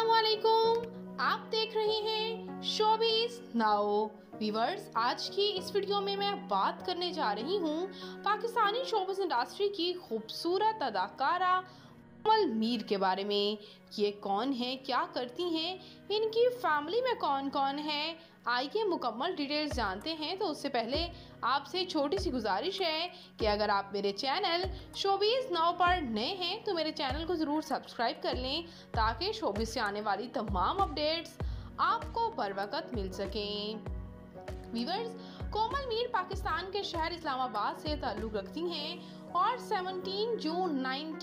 अस्सलामुअलैकुम, आप देख रहे हैं शोबिज़ नाउ। व्यूअर्स, आज की इस वीडियो में मैं बात करने जा रही हूँ पाकिस्तानी शोबिज़ इंडस्ट्री की खूबसूरत अदाकारा कोमल मीर के बारे में। ये कौन है, क्या करती हैं, इनकी फैमिली में कौन कौन है, आइए मुकम्मल डिटेल्स जानते हैं। तो उससे पहले आपसे छोटी सी गुजारिश है कि अगर आप मेरे चैनल शोबिज़ नाउ पर नए हैं तो मेरे चैनल को ज़रूर सब्सक्राइब कर लें ताकि शोबिज़ से आने वाली तमाम अपडेट्स आपको बर वक्त मिल सकें। व्यूअर्स, कोमल मीर पाकिस्तान के शहर इस्लामाबाद से ताल्लुक़ रखती हैं और 17 जून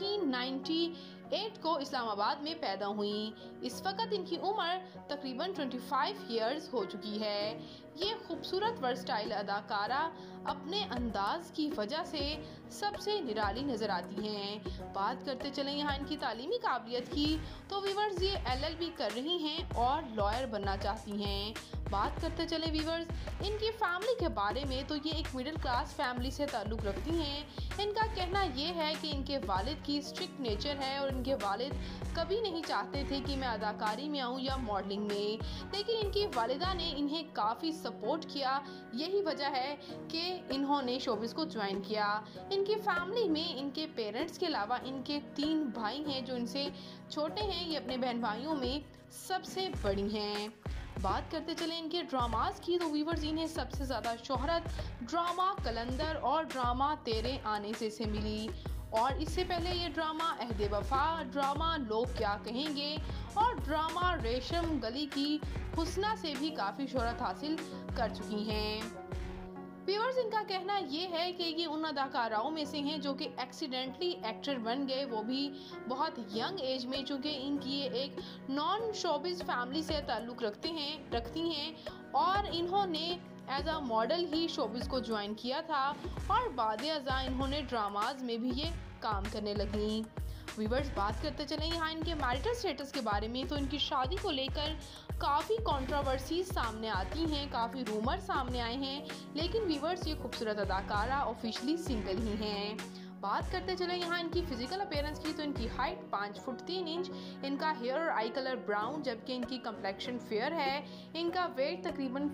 1998 को इस्लामाबाद में पैदा हुई। इस वक्त इनकी उम्र तकरीबन 25 इयर्स हो चुकी है। ये खूबसूरत वर्सटाइल अदाकारा अपने अंदाज की वजह से सबसे निराली नज़र आती हैं। बात करते चलें यहाँ इनकी तालीमी काबिलियत की, तो व्यूअर्स ये LLB कर रही हैं और लॉयर बनना चाहती हैं। बात करते चले व्यूअर्स इनकी फैमिली के बारे में, तो ये एक मिडिल क्लास फैमिली से ताल्लुक़ रखती हैं। इनका कहना ये है कि इनके वालिद की स्ट्रिक्ट नेचर है और इनके वालिद कभी नहीं चाहते थे कि मैं अदाकारी में आऊँ या मॉडलिंग में, लेकिन इनकी वालिदा ने इन्हें काफ़ी सपोर्ट किया। यही वजह है कि इन्होंने शोबिज़ को ज्वाइन किया। इनकी फैमिली में इनके पेरेंट्स के अलावा इनके 3 भाई हैं जो इनसे छोटे हैं। ये अपने बहन भाइयों में सबसे बड़ी हैं। बात करते चले इनके ड्रामास की, तो व्यूअर्स इन्हें सबसे ज़्यादा शोहरत ड्रामा कलंदर और ड्रामा तेरे आने से मिली, और इससे पहले ये ड्रामा अहदे वफा, ड्रामा लोग क्या कहेंगे और ड्रामा रेशम गली की हुस्ना से भी काफ़ी शोहरत हासिल कर चुकी हैं। व्यूअर्स, इनका कहना ये है कि ये उन अदाकाराओं में से हैं जो कि एक्सीडेंटली एक्टर बन गए, वो भी बहुत यंग एज में, चूँकि इनकी ये एक नॉन शोबिज़ फैमिली से ताल्लुक़ रखती हैं और इन्होंने एज अ मॉडल ही शोबिज़ को ज्वाइन किया था और बाद-ए-अज़ा इन्होंने ड्रामाज में भी ये काम करने लगीं। व्यूअर्स, बात करते चलें यहाँ इनके मैरिटल स्टेटस के बारे में, तो इनकी शादी को लेकर काफ़ी कंट्रोवर्सीज सामने आती हैं, काफ़ी रूमर सामने आए हैं, लेकिन व्यूअर्स ये खूबसूरत अदाकारा ऑफिशियली सिंगल ही हैं। बात करते चलें यहाँ इनकी फिजिकल अपीयरेंस की, तो इनकी हाइट 5 फुट 3 इंच, इनका हेयर और आई कलर ब्राउन, जबकि इनकी कम्प्लेक्शन फेयर है। इनका वेट तकरीबन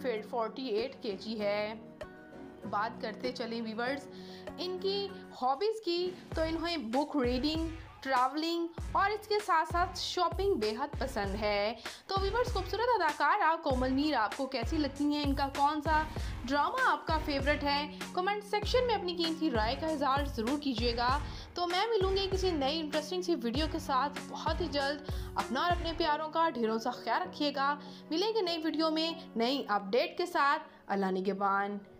48 kg है। बात करते चलें व्यूअर्स इनकी हॉबीज़ की, तो इन्हें बुक रीडिंग, ट्रैवलिंग और इसके साथ साथ शॉपिंग बेहद पसंद है। तो व्यूअर्स, खूबसूरत अदाकारा कोमल मीर आपको कैसी लगती हैं, इनका कौन सा ड्रामा आपका फेवरेट है, कमेंट सेक्शन में अपनी कीमती राय का इज़हार ज़रूर कीजिएगा। तो मैं मिलूंगी किसी नई इंटरेस्टिंग सी वीडियो के साथ बहुत ही जल्द। अपना और अपने प्यारों का ढेरों सा ख्याल रखिएगा। मिलेंगे नई वीडियो में नई अपडेट के साथ। अल्लाह निगहबान।